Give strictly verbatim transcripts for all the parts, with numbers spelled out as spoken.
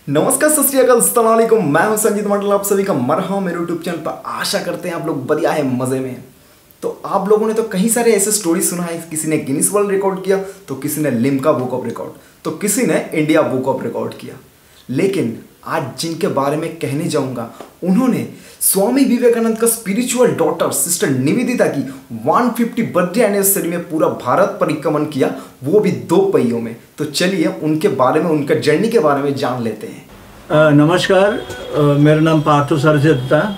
नमस्कार, सत श्री अकाल, अस्सलाम वालेकुम। मैं हूं संजीत मंडल, आप सभी का मरहबा मेरे यूट्यूब चैनल पर। आशा करते हैं आप लोग बढ़िया है, मज़े में। तो आप लोगों ने तो कई सारे ऐसे स्टोरी सुना है, किसी ने गिनीज वर्ल्ड रिकॉर्ड किया, तो किसी ने लिम्का बुक ऑफ रिकॉर्ड, तो किसी ने इंडिया बुक ऑफ रिकॉर्ड किया। लेकिन आज जिनके बारे में कहने जाऊंगा, उन्होंने स्वामी विवेकानंद का स्पिरिचुअल डॉटर सिस्टर निवेदिता की एक सौ पचास बर्थडे एनिवर्सरी में पूरा भारत परिक्रमण किया, वो भी दो पहियों में। तो चलिए उनके बारे में, उनका जर्नी के बारे में जान लेते हैं। आ, नमस्कार, आ, मेरा नाम पार्थो सरजित था।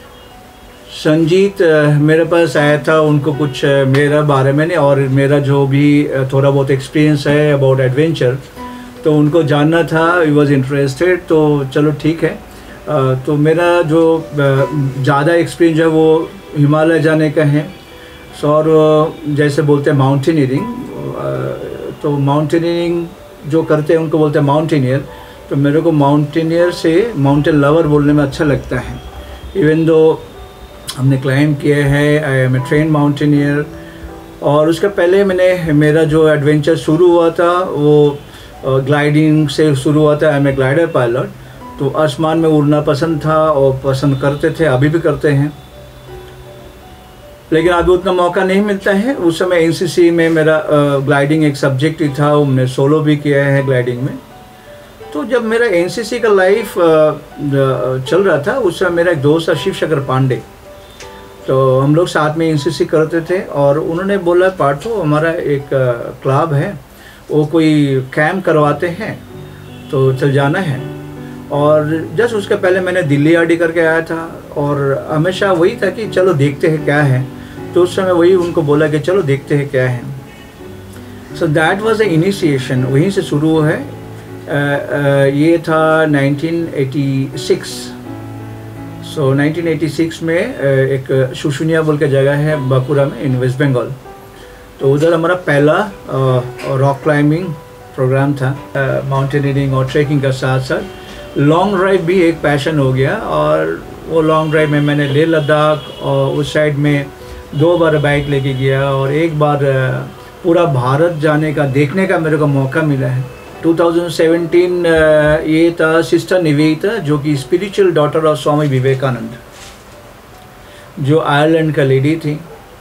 संजीत आ, मेरे पास आया था, उनको कुछ आ, मेरा बारे में नहीं और मेरा जो भी आ, थोड़ा बहुत एक्सपीरियंस है अबाउट एडवेंचर, तो उनको जानना था, ही वॉज इंटरेस्टेड। तो चलो ठीक है। आ, तो मेरा जो ज़्यादा एक्सपीरियंस है वो हिमालय जाने का है। सो और जैसे बोलते हैं माउंटेनियरिंग, तो माउंटेनियरिंग जो करते हैं उनको बोलते हैं माउंटेनियर। तो मेरे को माउंटेनियर से माउंटेन लवर बोलने में अच्छा लगता है। इवन दो हमने क्लाइंब किए हैं, I am a trained mountaineer. और उसके पहले मैंने मेरा जो एडवेंचर शुरू हुआ था वो ग्लाइडिंग से शुरू हुआ था। I am a glider pilot. तो आसमान में उड़ना पसंद था और पसंद करते थे, अभी भी करते हैं, लेकिन अभी उतना मौका नहीं मिलता है। उस समय एनसीसी में मेरा ग्लाइडिंग एक सब्जेक्ट ही था, हमने सोलो भी किया है ग्लाइडिंग में। तो जब मेरा एनसीसी का लाइफ चल रहा था, उस समय मेरा एक दोस्त था शिव शंकर पांडे। तो हम लोग साथ में एनसीसी करते थे और उन्होंने बोला, पार्थो हमारा एक क्लब है, वो कोई कैंप करवाते हैं, तो चल जाना है। और जस्ट उसके पहले मैंने दिल्ली आरडी करके आया था और हमेशा वही था कि चलो देखते हैं क्या है। तो उस समय वही उनको बोला कि चलो देखते हैं क्या है। So that was the initiation, वहीं से शुरू है। Uh, uh, ये था nineteen eighty six. So nineteen eighty six में uh, एक शुशुनिया बोल के जगह है बांकुरा में, इन वेस्ट बंगाल। तो उधर हमारा पहला रॉक क्लाइंबिंग प्रोग्राम था। माउंटेनियरिंग और ट्रैकिंग का साथ साथ लॉन्ग ड्राइव भी एक पैशन हो गया। और वो लॉन्ग ड्राइव में मैंने लेह लद्दाख और उस साइड में दो बार बाइक लेके गया और एक बार uh, पूरा भारत जाने का, देखने का मेरे को मौका मिला है। टू थाउजेंड सेवेंटीन ये था सिस्टर निवेदिता, जो कि spiritual daughter of Swami Vivekananda, जो आयरलैंड का लेडी थी।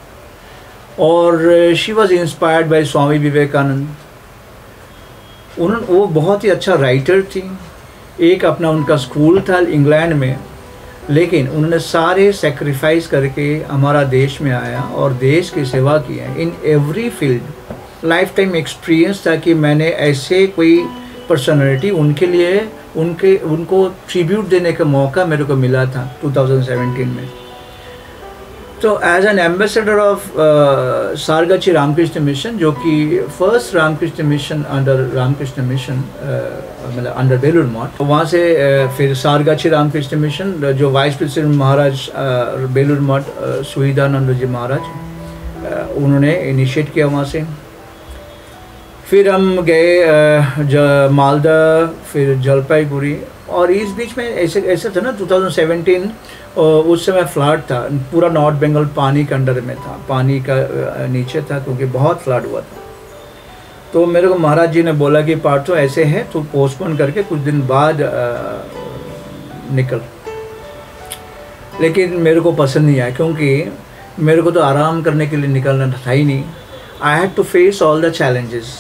और she was inspired by Swami Vivekananda. उन्होंने, वो बहुत ही अच्छा राइटर थी। एक अपना उनका स्कूल था इंग्लैंड में, लेकिन उन्होंने सारे सेक्रीफाइस करके हमारा देश में आया और देश की सेवा की है in every field. Lifetime experience था कि मैंने ऐसे कोई पर्सनालिटी उनके लिए, उनके उनको ट्रिब्यूट देने का मौका मेरे को मिला था टू थाउजेंड सेवेंटीन में। तो as an ambassador of Sargachhi Ramakrishna Mission, जो कि first Ramakrishna Mission under Ramakrishna Mission, मतलब अंडर बेलूर मठ, वहाँ से uh, फिर सारगाछी रामकृष्ण मिशन, जो vice president Maharaj uh, Belur Math uh, Suvidhananda ji Maharaj, uh, उन्होंने इनिशिएट किया वहाँ से। फिर हम गए मालदा, फिर जलपाईगुड़ी। और इस बीच में ऐसे ऐसे था ना, टू थाउजेंड सेवेंटीन उस समय फ्लड था, पूरा नॉर्थ बंगाल पानी के अंडर में था, पानी का नीचे था, क्योंकि बहुत फ्लड हुआ था। तो मेरे को महाराज जी ने बोला कि पार्थो ऐसे है तो पोस्टपोन करके कुछ दिन बाद निकल। लेकिन मेरे को पसंद नहीं आया, क्योंकि मेरे को तो आराम करने के लिए निकलना था ही नहीं। I had to face all the challenges.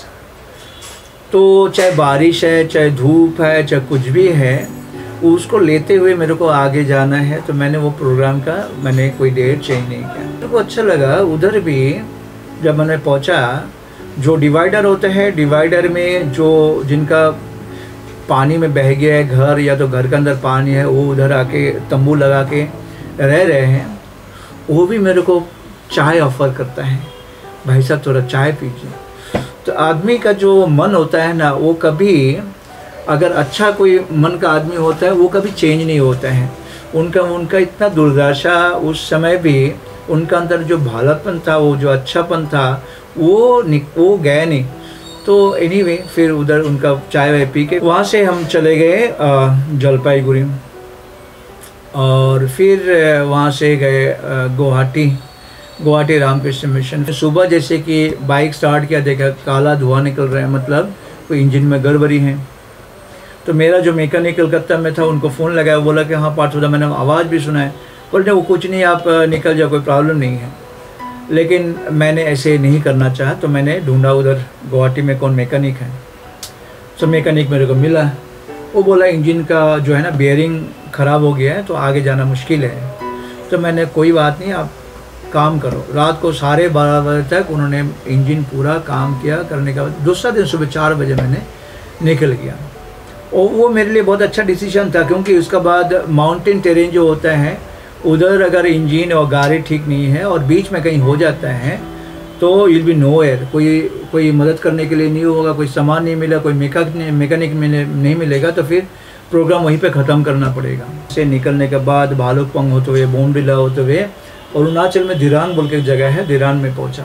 तो चाहे बारिश है, चाहे धूप है, चाहे कुछ भी है, उसको लेते हुए मेरे को आगे जाना है। तो मैंने वो प्रोग्राम का मैंने कोई डेट चेंज नहीं किया। मेरे को अच्छा लगा। उधर भी जब मैंने पहुंचा, जो डिवाइडर होते हैं, डिवाइडर में जो जिनका पानी में बह गया है घर, या तो घर के अंदर पानी है, वो उधर आके तंबू लगा के रह रहे हैं, वो भी मेरे को चाय ऑफ़र करता है, भाई साहब थोड़ा चाय पीजिए। तो आदमी का जो मन होता है ना, वो कभी, अगर अच्छा कोई मन का आदमी होता है, वो कभी चेंज नहीं होता है। उनका उनका इतना दुर्दशा, उस समय भी उनका अंदर जो भालापन था, वो जो अच्छापन था, वो वो गया नहीं। तो एनीवे anyway, फिर उधर उनका चाय वाय पी के वहाँ से हम चले गए जलपाईगुड़ी। और फिर वहाँ से गए गुवाहाटी गुवाहाटी रामकृष्ण मिशन। सुबह जैसे कि बाइक स्टार्ट किया, देखा काला धुआं निकल रहा है, मतलब कोई इंजन में गड़बड़ी है। तो मेरा जो मैकेनिक कलकत्ता में था उनको फ़ोन लगाया, बोला कि हाँ पार्थोदा, मैंने आवाज़ भी सुना है। बोलते वो कुछ नहीं, आप निकल जाओ, कोई प्रॉब्लम नहीं है। लेकिन मैंने ऐसे नहीं करना चाहा, तो मैंने ढूंढा उधर गुवाहाटी में कौन मैकेनिक है। तो मैकेनिक मेरे को मिला, वो बोला इंजन का जो है ना बेयरिंग ख़राब हो गया है तो आगे जाना मुश्किल है। तो मैंने कोई बात नहीं, आप काम करो। रात को साढ़े बारह बजे तक उन्होंने इंजन पूरा काम किया। करने के बाद दूसरा दिन सुबह चार बजे मैंने निकल गया। और वो मेरे लिए बहुत अच्छा डिसीजन था, क्योंकि उसके बाद माउंटेन टेरेन जो होता है उधर अगर इंजन और गाड़ी ठीक नहीं है और बीच में कहीं हो जाता है तो विल बी नो एयर, कोई कोई मदद करने के लिए नहीं होगा, कोई सामान नहीं मिला, कोई मैकेनिक मैकेनिक मिले नहीं मिलेगा, तो फिर प्रोग्राम वहीं पे ख़त्म करना पड़ेगा। से निकलने के बाद भालुकपोंग होते हुए, बोमडिला होते हुए और अरुणाचल में दिरांग बोल के एक जगह है, दिरांग में पहुंचा।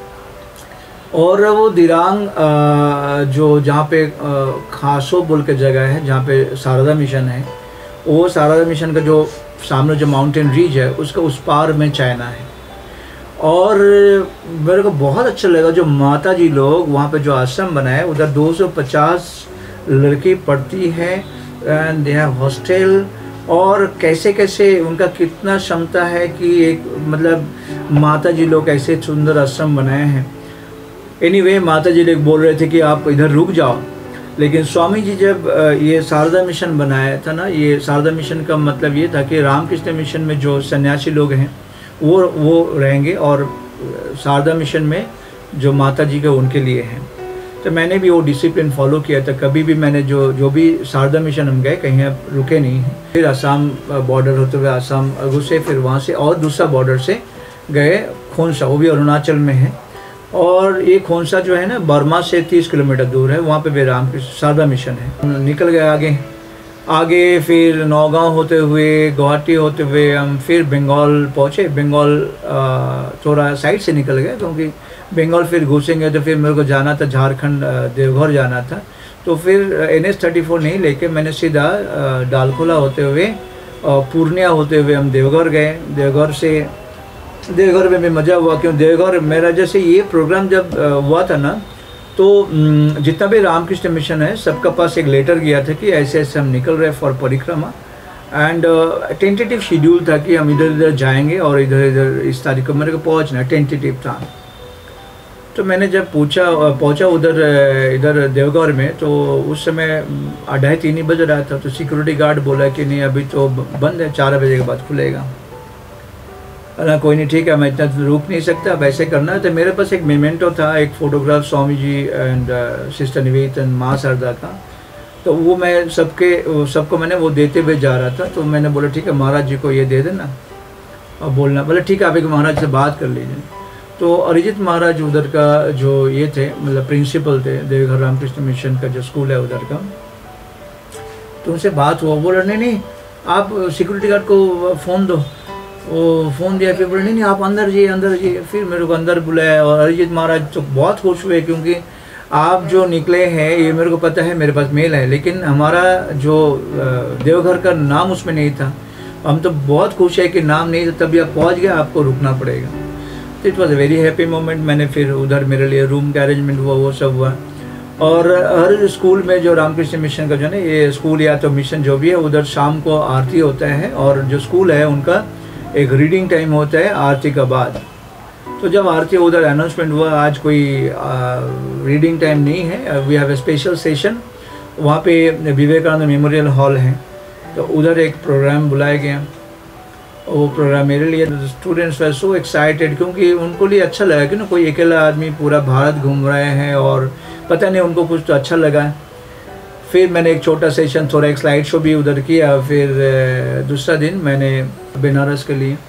और वो दिरांग जो जहाँ पे खासो बोल के जगह है, जहाँ पे शारदा मिशन है, वो शारदा मिशन का जो सामने जो माउंटेन रीज है उसका उस पार में चाइना है। और मेरे को बहुत अच्छा लगा जो माता जी लोग वहाँ पे जो आश्रम बनाए, उधर दो सौ पचास लड़की पढ़ती है एंड दे हैव हॉस्टल। और कैसे कैसे उनका कितना क्षमता है कि एक मतलब माता जी लोग ऐसे सुंदर आश्रम बनाए हैं। एनीवे anyway, माता जी लोग बोल रहे थे कि आप इधर रुक जाओ, लेकिन स्वामी जी जब ये शारदा मिशन बनाया था ना, ये शारदा मिशन का मतलब ये था कि रामकृष्ण मिशन में जो सन्यासी लोग हैं वो वो रहेंगे और शारदा मिशन में जो माता जी के उनके लिए हैं। तो मैंने भी वो डिसिप्लिन फॉलो किया था। कभी भी मैंने जो जो भी शारदा मिशन हम गए कहीं अब रुके नहीं हैं। फिर असम बॉर्डर होते हुए असम घुसे, फिर वहाँ से और दूसरा बॉर्डर से गए खोंसा, वो भी अरुणाचल में है। और ये खोंसा जो है ना बर्मा से तीस किलोमीटर दूर है, वहाँ पे भी रामकृष्ण शारदा मिशन है। निकल गए आगे आगे फिर नौगांव होते हुए, गुवाहाटी होते हुए हम फिर बंगाल पहुँचे। बंगाल थोड़ा साइड से निकल गए, क्योंकि बंगाल फिर घुसेंगे तो फिर मेरे को जाना था झारखंड, देवघर जाना था। तो फिर एन एच थर्टी फोर नहीं लेके मैंने सीधा डालखोला होते हुए पूर्णिया होते हुए हम देवघर गए। देवघर से देवघर में भी मज़ा हुआ, क्यों देवघर मेरा जैसे ये प्रोग्राम जब हुआ था ना, तो जितना भी रामकृष्ण मिशन है सबका पास एक लेटर गया था कि ऐसे ऐसे हम निकल रहे फॉर परिक्रमा। एंड टेंटेटिव शेड्यूल था कि हम इधर इधर जाएंगे और इधर इधर इस तारीख को मेरे को पहुँचना, टेंटेटिव था। तो मैंने जब पूछा पहुंचा उधर इधर देवघर में, तो उस समय ढाई तीन ही बज रहा था। तो सिक्योरिटी गार्ड बोला कि नहीं अभी तो बंद है, चार बजे के बाद खुलेगा। ना कोई नहीं, ठीक है, मैं इतना रुक नहीं सकता, अब ऐसे करना है। तो मेरे पास एक मेमेंटो था, एक photograph Swami ji and sister Nivedita माँ शारदा का। तो वो मैं सबके सबको मैंने वो देते हुए जा रहा था। तो मैंने बोला ठीक है महाराज जी को ये दे देना और बोलना। बोले ठीक है, आप एक महाराज से बात कर लीजिए। तो अरिजीत महाराज उधर का जो ये थे मतलब प्रिंसिपल थे देवघर रामकृष्ण मिशन का जो स्कूल है उधर का, तो उनसे बात हुआ। बोला नहीं नहीं आप सिक्योरिटी गार्ड को फ़ोन दो। वो फ़ोन दिया, फिर बोले नहीं नहीं आप अंदर जाइए अंदर जाइए। फिर मेरे को अंदर बुलाया और अरिजीत महाराज तो बहुत खुश हुए, क्योंकि आप जो निकले हैं ये मेरे को पता है, मेरे पास मेल है, लेकिन हमारा जो देवघर का नाम उसमें नहीं था। हम तो बहुत खुश है कि नाम नहीं था, तभी आप पहुँच गए, आपको रुकना पड़ेगा। तो it was a very happy moment. मैंने फिर उधर मेरे लिए रूम का अरेंजमेंट हुआ, वो सब हुआ। और हर स्कूल में जो रामकृष्ण मिशन का जो है ये स्कूल या तो मिशन जो भी है, उधर शाम को आरती होता है और जो स्कूल है उनका एक रीडिंग टाइम होता है आरती का बाद। तो जब आरती उधर अनाउंसमेंट हुआ आज कोई रीडिंग टाइम नहीं है, we have a special session, वहाँ पे विवेकानंद मेमोरियल हॉल है, तो उधर एक प्रोग्राम बुलाया गया। वो प्रोग्राम मेरे लिए स्टूडेंट्स वर सो एक्साइटेड, क्योंकि उनको लिए अच्छा लगा कि ना कोई अकेला आदमी पूरा भारत घूम रहे हैं और पता नहीं उनको कुछ तो अच्छा लगा। फिर मैंने एक छोटा सेशन, थोड़ा एक स्लाइड शो भी उधर किया। फिर दूसरा दिन मैंने बनारस के लिए,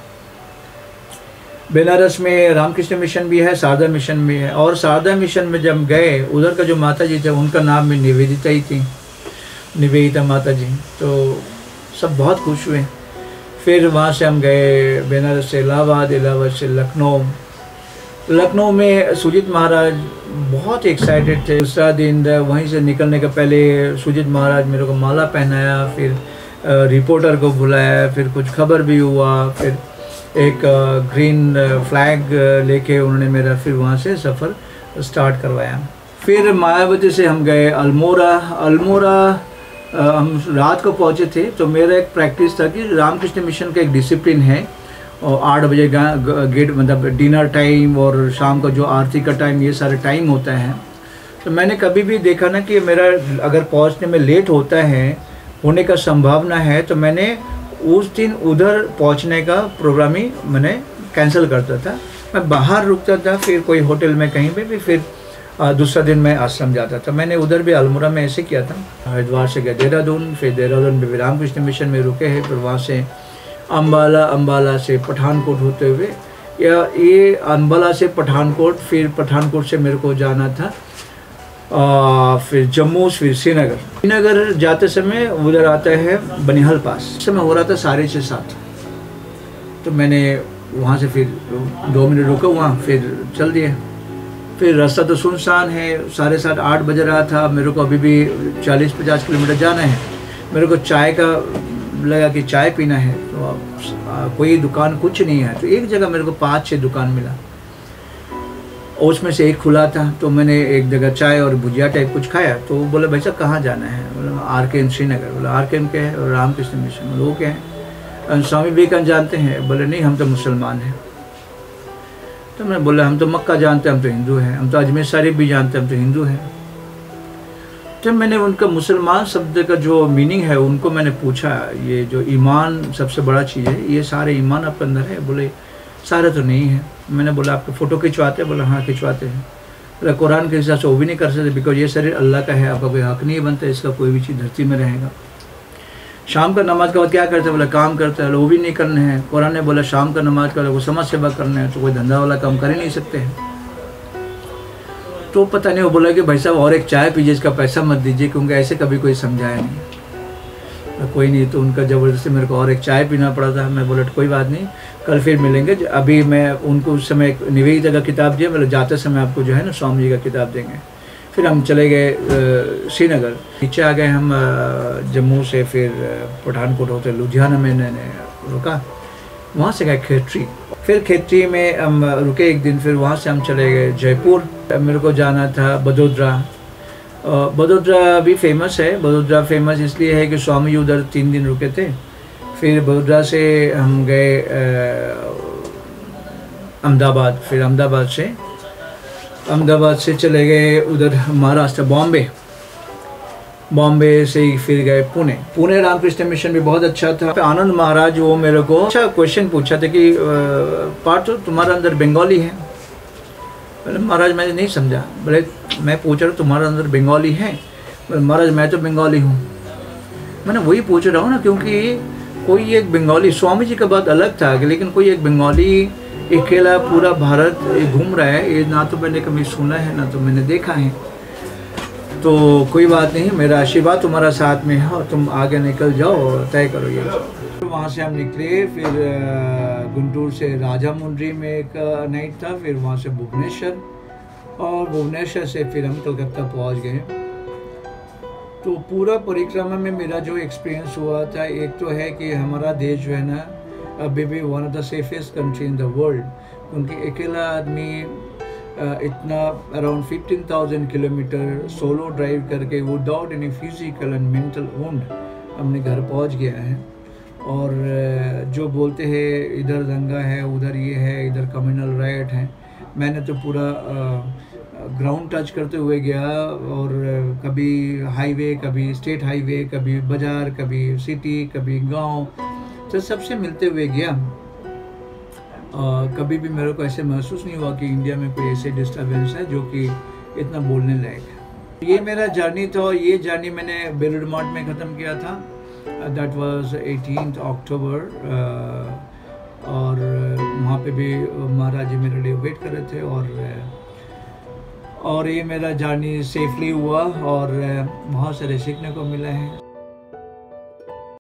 बनारस में रामकृष्ण मिशन भी है, शारदा मिशन भी है। और शारदा मिशन में जब गए उधर का जो माता जी थे उनका नाम भी निवेदिता ही थी, निवेदिता माता जी। तो सब बहुत खुश हुए। फिर वहाँ से हम गए बनारस से इलाहाबाद, इलाहाबाद से लखनऊ। लखनऊ में सुजीत महाराज बहुत एक्साइटेड थे। दूसरा दिन वहीं से निकलने के पहले सुजीत महाराज मेरे को माला पहनाया, फिर रिपोर्टर को बुलाया, फिर कुछ खबर भी हुआ, फिर एक ग्रीन फ्लैग लेके उन्होंने मेरा फिर वहाँ से सफ़र स्टार्ट करवाया। फिर मायावती से हम गए अल्मोड़ा। अल्मोड़ा हम रात को पहुँचे थे। तो मेरा एक प्रैक्टिस था कि रामकृष्ण मिशन का एक डिसिप्लिन है और आठ बजे गेट मतलब डिनर टाइम और शाम का जो आरती का टाइम, ये सारे टाइम होता है। तो मैंने कभी भी देखा ना कि मेरा अगर पहुंचने में लेट होता है, होने का संभावना है, तो मैंने उस दिन उधर पहुंचने का प्रोग्राम ही मैंने कैंसिल करता था। मैं बाहर रुकता था, फिर कोई होटल में कहीं पे भी, फिर दूसरा दिन मैं आश्रम जाता था। मैंने उधर भी अल्मोड़ा में ऐसे किया था। हरिद्वार से गए देहरादून, फिर देहरादून में रामकृष्ण मिशन में रुके हैं, फिर वहाँ से अम्बाला, अम्बाला से पठानकोट होते हुए, या ये अम्बाला से पठानकोट, फिर पठानकोट से मेरे को जाना था आ, फिर जम्मू, फिर श्रीनगर। श्रीनगर जाते समय उधर आता है बनिहाल पास। इस समय हो रहा था साढ़े छः सात। तो मैंने वहाँ से फिर दो मिनट रुका वहाँ, फिर चल दिए। फिर रास्ता तो सुनसान है, साढ़े सात आठ बज रहा था। मेरे को अभी भी चालीस पचास किलोमीटर जाना है। मेरे को चाय का लगा कि चाय पीना है, तो आ, कोई दुकान कुछ नहीं है। तो एक जगह मेरे को पाँच छः दुकान मिला, उसमें से एक खुला था। तो मैंने एक जगह चाय और भुजिया टाइप कुछ खाया। तो वो बोले भाई साहब कहाँ जाना है? बोला आर के एम श्रीनगर। बोला आर के एम क्या है? और रामकृष्ण मिशन। बोले वो क्या है? स्वामी विवेकानंद जानते हैं? बोले नहीं, हम तो मुसलमान हैं। तो मैंने बोला हम तो मक्का जानते हैं, हम तो हिंदू हैं। हम तो अजमेर शरीफ भी जानते हैं, हम तो हिंदू हैं। तो मैंने उनका मुसलमान शब्द का जो मीनिंग है उनको मैंने पूछा, ये जो ईमान सबसे बड़ा चीज़ है, ये सारे ईमान आपके अंदर है? बोले सारे तो नहीं है। मैंने बोला आपके फ़ोटो खिंचवाते हैं? बोला हाँ खिंचवाते हैं। बोला कुरान के हिसाब से वो भी नहीं कर सकते, बिकॉज ये शरीर अल्लाह का है, आपका कोई हक नहीं बनता इसका, कोई भी चीज़ धरती में रहेगा। शाम का नमाज का बाद क्या करते हैं? बोला काम करते हैं। वो भी नहीं करने हैं। कुरान ने बोला शाम का नमाज का वो समाज सेवा करना है, तो कोई धंधा वाला काम कर ही नहीं सकते हैं। तो पता नहीं, वो बोला कि भाई साहब और एक चाय पीजिए, इसका पैसा मत दीजिए, क्योंकि ऐसे कभी कोई समझाया नहीं। तो कोई नहीं, तो उनका ज़बरदस्ती मेरे को और एक चाय पीना पड़ा था। मैं बोला कोई बात नहीं, कल फिर मिलेंगे। अभी मैं उनको उस समय निवेदिता का किताब दिया, मतलब जाते समय आपको जो है ना स्वामी जी का किताब देंगे। फिर हम चले गए श्रीनगर, नीचे आ गए हम जम्मू से, फिर पठानकोट होते लुधियाना में मैंने रुका। वहाँ से गए खेतरी, फिर खेतरी में हम रुके एक दिन। फिर वहाँ से हम चले गए जयपुर। मेरे को जाना था बड़ोदरा। बड़ोदरा भी फेमस है। बड़ोदरा फेमस इसलिए है कि स्वामी जी उधर तीन दिन रुके थे। फिर बड़ोदरा से हम गए अहमदाबाद, फिर अहमदाबाद से अहमदाबाद से चले गए उधर महाराष्ट्र, बॉम्बे। बॉम्बे से ही फिर गए पुणे। पुणे रामकृष्ण मिशन भी बहुत अच्छा था। आनंद महाराज वो मेरे को अच्छा क्वेश्चन पूछा था कि पार्थ तुम्हारा अंदर बंगाली है? बोले महाराज मैंने नहीं समझा। बोले मैं पूछ रहा हूँ तुम्हारा अंदर बंगाली है? बोले महाराज मैं तो बंगाली हूँ। मैंने वही पूछ रहा हूँ ना, क्योंकि कोई एक बंगाली, स्वामी जी का बात अलग था, लेकिन कोई एक बंगाली अकेला पूरा भारत घूम रहा है, ये ना तो मैंने कभी सुना है ना तो मैंने देखा है। तो कोई बात नहीं, मेरा आशीर्वाद तुम्हारा साथ में है और तुम आगे निकल जाओ और तय करो ये। तो वहाँ से हम निकले, फिर गुंटूर से राजामुंड्री में एक नाइट था, फिर वहाँ से भुवनेश्वर, और भुवनेश्वर से फिर हम कलकत्ता पहुँच गए। तो पूरा परिक्रमा में मेरा जो एक्सपीरियंस हुआ था, एक तो है कि हमारा देश जो है ना अभी भी one of the safest country in the world, क्योंकि अकेला आदमी इतना around fifteen thousand kilometre solo drive करके without any physical and mental wound अपने घर पहुंच गया है। और जो बोलते हैं इधर दंगा है, उधर ये है, इधर कम्युनल राइट है, मैंने तो पूरा ग्राउंड टच करते हुए गया। और कभी हाईवे, कभी स्टेट हाईवे, कभी बाज़ार, कभी सिटी, कभी गांव, तो सबसे मिलते हुए गया। Uh, कभी भी मेरे को ऐसे महसूस नहीं हुआ कि इंडिया में कोई ऐसे डिस्टर्बेंस है जो कि इतना बोलने लायक है। ये मेरा जर्नी था, और ये जर्नी मैंने बेलूर मठ में ख़त्म किया था। That was eighteenth October. और वहाँ पे भी महाराज जी मेरे लिए वेट कर रहे थे। और और ये मेरा जर्नी सेफली हुआ और बहुत सारे सीखने को मिला है।